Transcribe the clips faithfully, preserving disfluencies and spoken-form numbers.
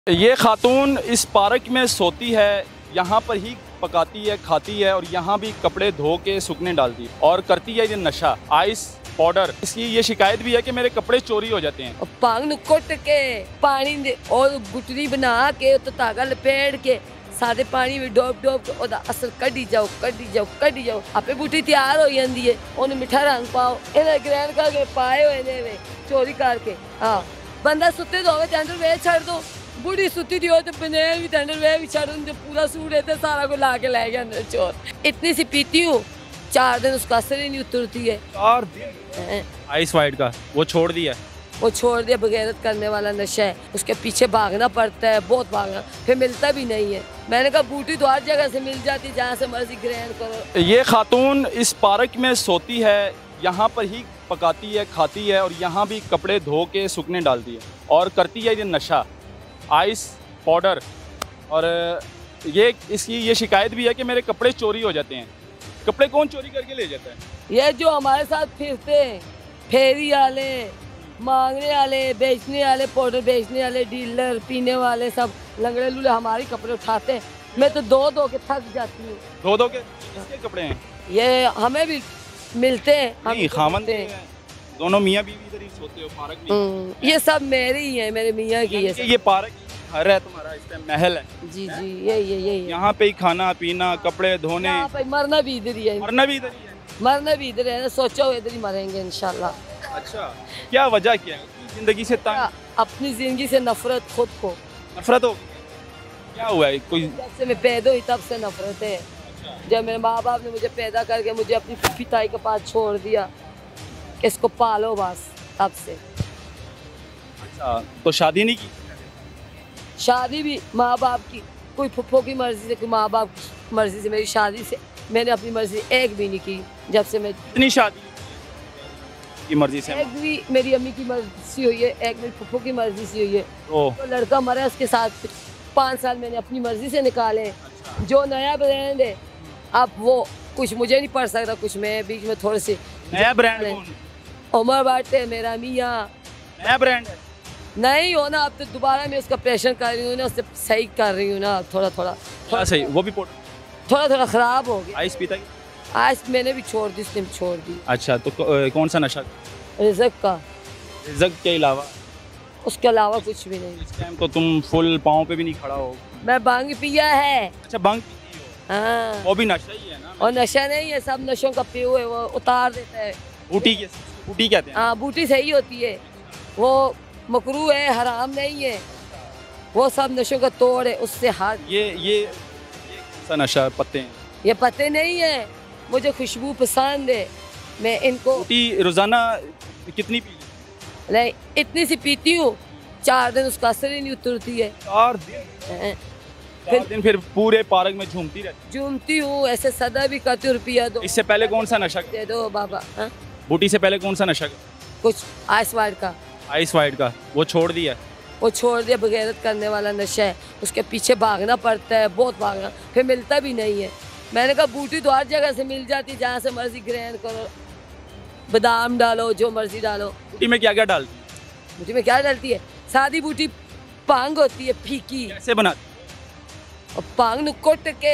ये खातून इस पार्क में सोती है, यहाँ पर ही पकाती है, खाती है और यहाँ भी कपड़े धो के सूखने डालती है और करती है ये नशा आइस पाउडर। इसकी ये शिकायत भी है कि मेरे कपड़े चोरी हो जाते हैं। पांग कुट के पानी दे और गुटरी बना के तो धागा लपेट के सादे पानी में डोब डोब के ओदा असर कढ़ी जाओ कढ़ी जाओ कढ़ी जाओ आपे बूटी तैयार हो जाती है। उन्हें मिठा रंग पाओ इन्हें ग्रैंड करके पाए हुए ने चोरी करके। हाँ बंदा सुते तो टेंडर वे छड़ दो, बूढ़ी सुती थी हो तो बनेल भी टेंडर वे भी छड़ दो, पूरा सूट है तो सारा को ला के ले गया अंदर चोर। इतनी सी पीती हूँ चार दिन उसका असर ही नहीं उतरती है। चार दिन आइस वाइट का वो छोड़ दिया, वो छोड़ दिया। बगैरत करने वाला नशा है, उसके पीछे भागना पड़ता है, बहुत भागना, फिर मिलता भी नहीं है। मैंने कहा बूटी तो हर जगह से मिल जाती, जहाँ से मर्जी ग्रहण करो। ये खातून इस पार्क में सोती है, यहाँ पर ही पकाती है, खाती है और यहाँ भी कपड़े धो के सूखने डालती है और करती है ये नशा आइस पाउडर। और ये इसकी ये शिकायत भी है कि मेरे कपड़े चोरी हो जाते हैं। कपड़े कौन चोरी करके ले जाता है? ये जो हमारे साथ फिरते हैं, फेरी वाले, मांगने वाले, बेचने वाले, पाउडर बेचने वाले, डीलर, पीने वाले, सब लंगड़े लूले हमारे कपड़े उठाते हैं। मैं तो दो दो के थक जाती हूँ। दो दो के किसके कपड़े हैं? ये हमें भी मिलते हैं, हम नहीं खामन हैं। दोनों मियाँ बीवी इधर ही सोते हो पार्क में? ये सब मेरे ही हैं, मेरे मियाँ की। ये ये पार्क घर है तुम्हारा, इस टाइम महल है? जी जी ये ये ये यहाँ पे ही खाना पीना कपड़े धोने, यहाँ पे मरना भी इधर ही है। मरना भी इधर ही है? मरना भी इधर है, सोचा हो इधर ही मरेंगे इंशाल्लाह। अच्छा क्या वजह क्या है जिंदगी से तंग? अपनी जिंदगी से नफरत, खुद को नफरत हो? क्या हुआ है? कोई जब से मैं पैदा हुई तब से नफरत है। जब मेरे माँ बाप ने मुझे पैदा करके मुझे अपनी फूफी ताई के पास छोड़ दिया, इसको पालो बस, तब से। अच्छा तो शादी नहीं की? शादी भी माँ बाप की, कोई फुफ्फो की मर्जी से, कोई माँ बाप की मर्जी से। मेरी शादी से मैंने अपनी मर्जी एक भी नहीं की। जब से मैं इतनी शादी की मर्जी से? एक भी मेरी अम्मी की मर्जी से हुई है, एक मेरी फुफ्फो की मर्जी से हुई है। तो, तो लड़का मरा, उसके साथ पाँच साल मैंने अपनी मर्जी से निकाले। अच्छा। जो नया ब्रांड है अब वो कुछ मुझे नहीं पढ़ सकता, कुछ मैं बीच में थोड़े से। नया ब्रांड कौन? उमर बाटे मेरा मियाँ। नया ब्रांड है? नहीं हो ना, अब तो दोबारा मैं उसका प्रेशर कर रही हूँ ना, उससे सही कर रही हूँ ना, थोड़ा थोड़ा थोड़ा सही। वो भी पाउडर थोड़ा थोड़ा खराब हो गया। आइस पीता है? आज मैंने भी छोड़ दी, उसने भी छोड़ दी। अच्छा तो कौन सा नशा? रिज़्क का। रिज़्क के अलावा? उसके अलावा कुछ भी नहीं। इस टाइम तो तुम फुल पाँव पे भी नहीं खड़ा हो। मैं भांग पिया है। अच्छा भांग पीती हो? हाँ। वो भी नशा ही है ना? और नशा नहीं है, सब नशों का पियो है, वो उतार देता है। बूटी के बूटी कहते हैं? हाँ बूटी सही होती है, वो मकरू है, हराम नहीं है, वो सब नशों का तोड़ है, उससे हाथ। ये ये ये कौन सा नशा? पत्ते हैं? ये पत्ते नहीं है, मुझे खुशबू पसंद है, मैं इनको। बूटी रोजाना कितनी पी? नहीं इतनी सी पीती हूँ, चार दिन उसका असर ही नहीं उतरती है। चार दिन? चार दिन फिर पूरे पार्क में झूमती रहती? झूमती हूँ, ऐसे सदा भी करती हूँ, रुपया दो। इससे पहले कौन सा नशा? दे दो बाबा। हाँ? बूटी से पहले कौन सा नशा? कुछ आइस वाइट का। आइस वाइट का वो छोड़ दिया? वो छोड़ दिया। बगैरत करने वाला नशा है, उसके पीछे भागना पड़ता है, बहुत भागना, फिर मिलता भी नहीं है। मैंने कहा बूटी तो हर जगह से मिल जाती, जहाँ से मर्जी ग्रहण करो, बादाम डालो, जो मर्जी डालो। बूटी में क्या क्या डालती है? बूटी में क्या डालती है? सादी बूटी पांग होती है, फीकी। कैसे बनाती? और पांग नु कुट के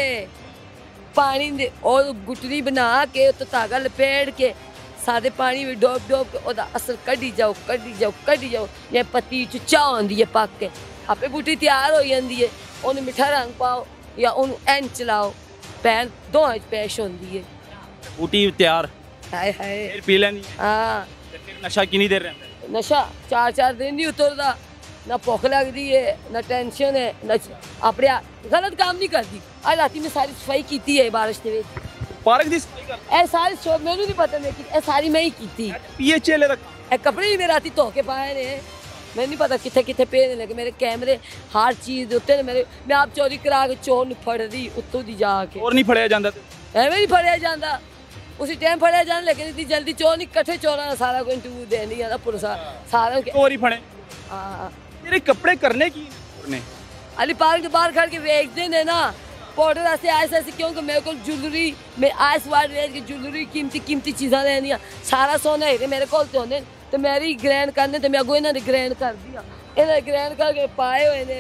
पानी दे और गुटरी बना के तो धागा लपेट के सादे पानी में डोब डोब के ओदा असर कढ़ी जाओ कढ़ी जाओ कढ़ी जाओ। ये पत्ती चुचा होंदी है पक के, आपे बूटी तैयार हो जाती है। उन्हें मिठा रंग पाओ या उन एन चलाओ, पैन दो पेश होंदी है। बूटी तैयार, हाय हाय फिर पी लेनी? हाँ। फिर नशा कितनी देर रहता है? नशा चार चार दिन नहीं उतरता, ना भुख लगती है, ना टेंशन है, ना अपने गलत काम नहीं करती। आज राती में सारी सफाई की है बारिश के ਵਿੱਚ। पार्क दी सफाई कर? ए सारी शो मैंने नहीं पता, लेकिन ए सारी मैं ही की थी। पीएचए ले रखा? ए कपड़े ही मैं राती धो के पाए ने, मैं नहीं पता किथे किथे पे लगे मेरे कैमरे, हर चीज उत्ते मेरे। मैं आप चोरी करा के चोर फड़ दी उत्तों दी जाके। और नहीं फड़िया जाता? एवं नहीं फड़िया जाता, उसी टाइम फड़िया जाना, लेकिन इतनी जल्दी चोर नहीं, कट्ठे चोरा सारा को इंटरव्यू देनी है ना पुलिस सारा के। चोरी फड़े? हाँ। तेरे कपड़े करने की ने? अली पार्क के बाहर खड़ के बेच देने ना पाउडर ऐसे ऐसे ऐसे, क्योंकि मेरे को ज्वेलरी में आइस वाइट रेंज की ज्वेलरी, कीमती कीमती चीज़ा लेनी, सारा सोना है मेरे को होने, तो मेरी ग्रैंड करने तो मैं अगो इन्होंने ग्रैंड कर दिया। इन्हें ग्रैंड करके पाए हुए ने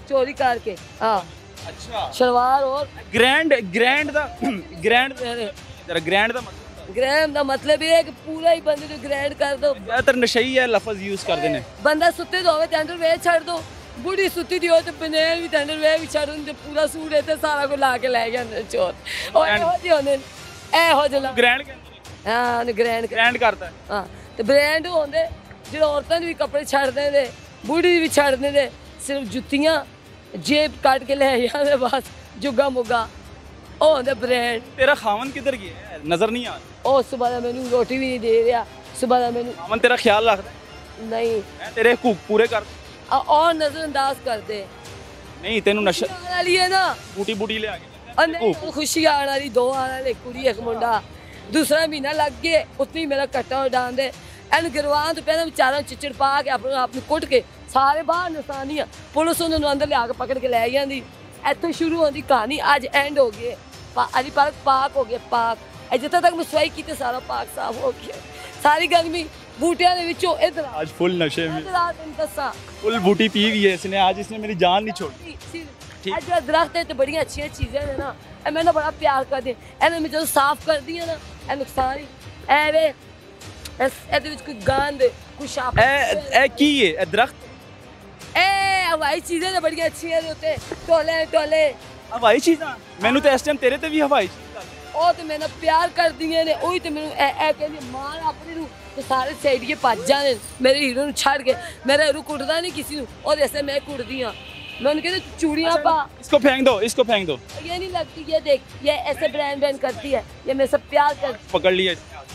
चोरी करके हाँ अच्छा शलवार और ग्रैंड ग्रैंड दा ग्रैंड जरा ग्रैंड दा मतलब ग्रैंड का मतलब ये है कि पूरा ही बंदे को ग्रैंड कर दो ज्यादातर नशई है लफ्ज यूज कर देने बंदा सुते तो होवे टेंडर वे छड़ दो बूढ़ी सुती दी हो तो बनेल भी टेंडर वे भी छड़ दो पूरा सूट है तो सारा को ला के ले गया अंदर चोर और And- हो जी होने ए हो जला ग्रैंड के अंदर हां ग्रैंड ग्रैंड करता है हाँ तो ब्रांड होंदे जो औरतां भी कपड़े छड़ देंदे बूढ़ी भी छड़ देंदे सिर्फ जुत्तियां जेब काट के ले जाते बस जुगा मुगा ओ होंदे ब्रांड तेरा खावन किधर गया है नजर नहीं आ रहा ओ सुबह दा मैनू रोटी भी नहीं दे रहा सुबह दा मैनू खावन तेरा ख्याल रखता है नहीं मैं तेरे हुकूक पूरे कर आ- और नजरअंदाज कर दे नहीं तेनू नशा आने वाली है ना बूटी बूटी ले आ गया और नहीं, खुशी आने वाली दो आने वाले कुड़ी एक मुंडा दूसरा महीना लग गए उतनी मेरा कट्टा डाल दे एन गिरवान तो पहले बेचारा चिचड़ पा के अपने आप कुट के सारे बाहर नसानियां पुलिस उन्होंने अंदर लिया के पकड़ के लै जाती इतों शुरू होती कहानी अज एंड हो गए अज पार्क पाक हो गया पाक जितने तक मैं सफाई की सारा पाक साफ हो गया सारी गर्मी बूटिया इधर आज फुल नशे में दसा फुल बूटी पी हुई है इसने आज इसने मेरी जान नहीं छोड़ी ठीक। जो दरख्त है तो बड़ी अच्छी चीजें है ना ए मैंने बड़ा प्यार कर दी एने मैं जो साफ कर दी है ना ए नुकसान ही ए वे इस ਇਹਦੇ ਵਿੱਚ ਕੋਈ ਗੰਦ ਕੋਈ ਛਾਪ ए ए की है ए दरख्त ए हवाई चीजें तो बड़ी अच्छी है होते टोले टोले हवाई चीज़ां मैनू तो इस टाइम तेरे ते भी हवाई चीज़ ਉਹ ਤੇ ਮੈਨੇ ਪਿਆਰ ਕਰਦੀਆਂ ਨੇ ਉਹੀ ਤੇ ਮੈਨੂੰ ਐ ਐ ਕਹਿੰਦੀ ਮਾਰ ਆਪਣੇ ਨੂੰ ਤੇ ਸਾਰੇ ਸਾਈਡੀਏ ਭੱਜ ਜਾਂਦੇ ਮੇਰੇ ਹੀਰੋ ਨੂੰ ਛੱਡ ਕੇ ਮੇਰਾ ਹੀਰੋ ਕੁੱਟਦਾ ਨਹੀਂ ਕਿਸੇ ਨੂੰ और ऐसे मैं कुटती हूँ मैं उनके लिए चूड़ियाँ पा इसको फेंक दो इसको फेंक दो ये नहीं लगती ये देख ये ऐसे ब्रांड ब्रांड करती है ये मेरे से प्यार करती पकड़ लिया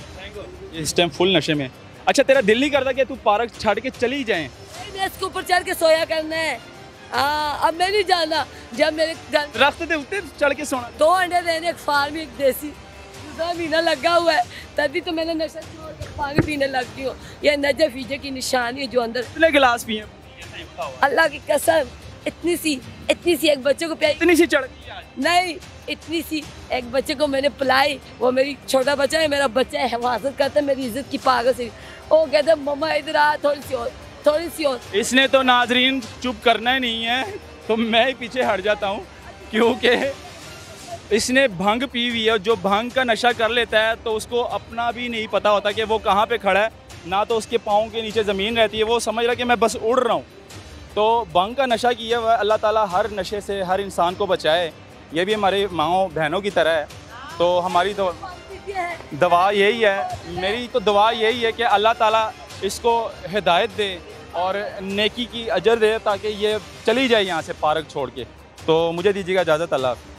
ये इस टाइम फुल नशे में अच्छा तेरा दिल नहीं करता कि तू पार्क छाड़ के चली जाए है मैं इसके ऊपर चढ़ के सोया करना है हाँ अब मैं नहीं जाना जब मेरे घर दरख्त दे उत्ते चढ़ के सोना दो अंडे देने एक फार्म एक देसी दूसरा महीना लगा हुआ है तभी तो मैंने नशा छोड़ के पानी पीने लगती हूँ ये नजर फीजे की निशानी है जो अंदर कितने गिलास पिए अल्लाह की कसम इतनी सी इतनी सी एक बच्चे को प्याई इतनी सी चढ़ गई आज नहीं इतनी सी एक बच्चे को मैंने पिलाई वो मेरी छोटा बच्चा है मेरा बच्चा है हिफाजत करता है मेरी इज्जत की पागल से वो कहते मम्मा इधर आ थोड़ी सी और थोड़ी सी और इसने तो नाजरीन चुप करना ही नहीं है तो मैं ही पीछे हट जाता हूँ क्योंकि इसने भंग पी हुई है जो भंग का नशा कर लेता है तो उसको अपना भी नहीं पता होता कि वो कहाँ पे खड़ा है ना तो उसके पाँव के नीचे ज़मीन रहती है वो समझ रहा है कि मैं बस उड़ रहा हूँ तो भंग का नशा किया हुआ अल्लाह ताला हर नशे से हर इंसान को बचाए ये भी हमारे माँओं बहनों की तरह है तो हमारी तो दवा यही है मेरी तो दुआ यही है कि अल्लाह ताला इसको हिदायत दे और नेकी की अजर दे ताकि ये चली जाए यहाँ से पार्क छोड़ के तो मुझे दीजिएगा इजाज़त अल्लाह।